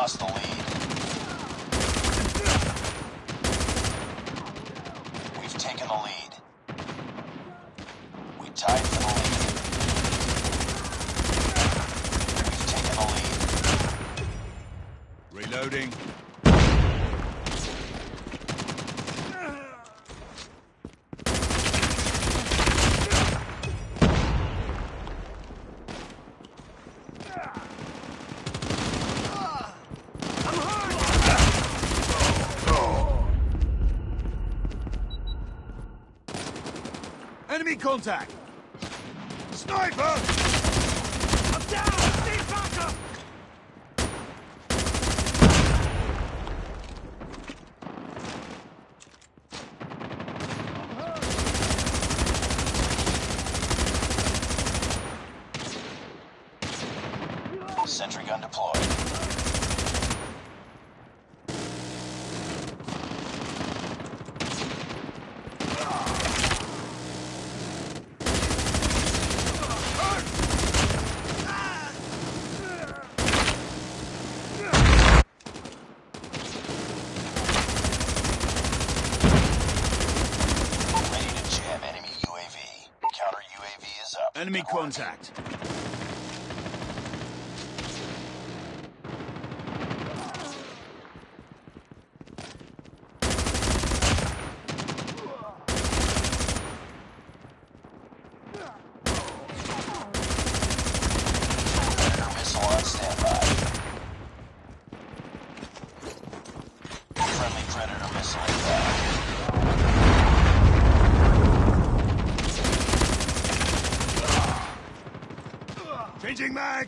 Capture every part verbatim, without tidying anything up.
lost the lead. We've taken the lead. We tied for the lead. We've taken the lead. Reloading. Enemy contact! Sniper! I'm down! Need backup! Sentry gun deployed. Enemy contact. Predator missile on standby. Friendly Predator missile inbound. Changing mag!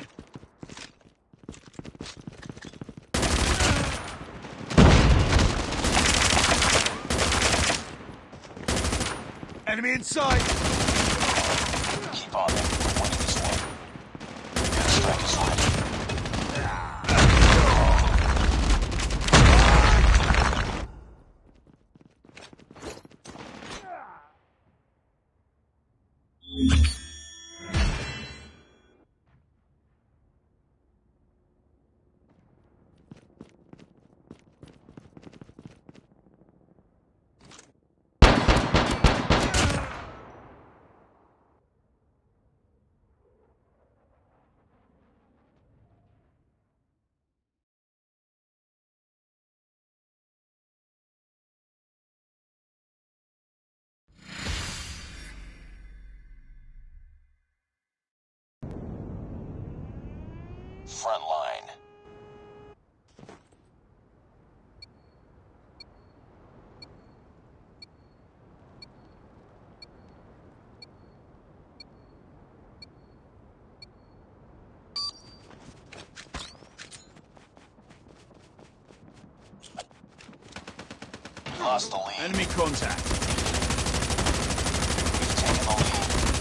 Enemy in sight! Keep on them. We're winning this one. Airstrike is ready. Frontline. Lost the lead. Enemy contact. We've taken the lead.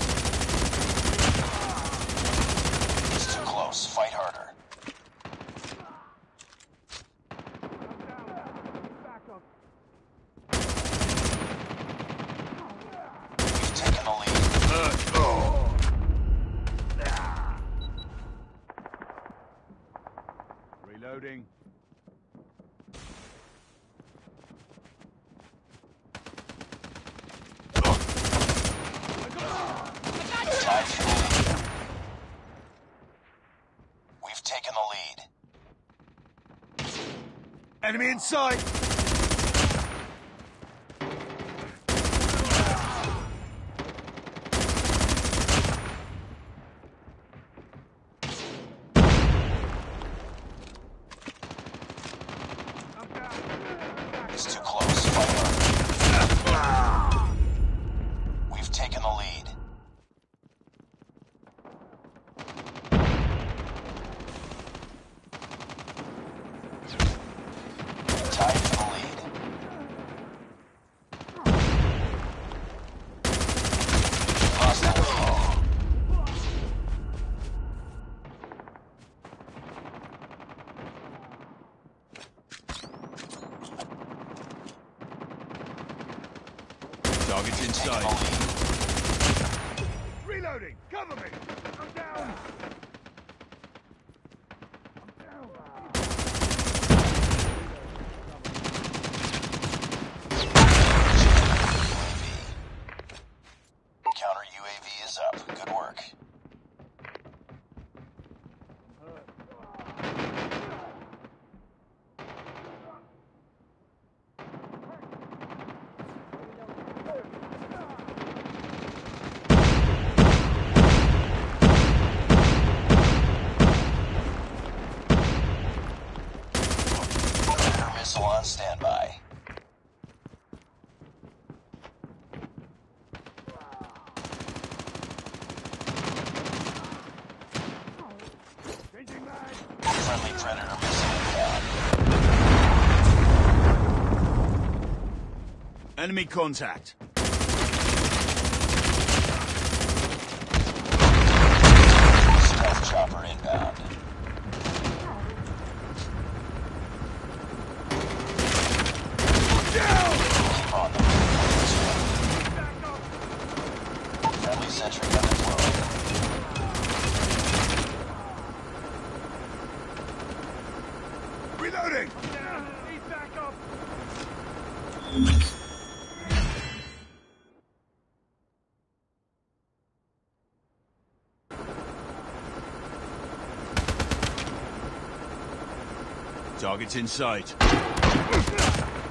It's too close. Fight harder. We've taken the lead. Uh, oh. Reloading. Tied for the lead. We've taken the lead. Enemy in sight! It's too close. Fight harder. We've taken the lead. Tied for the lead. Lost the lead. Target's in Taking the sight. lead. Reloading! Cover me! I'm down! I'm down! Predator missile inbound. Enemy contact. Stealth chopper inbound. Down! Keep on them. Friendly sentry gun deployed. Reloading! Need backup! Target's in sight.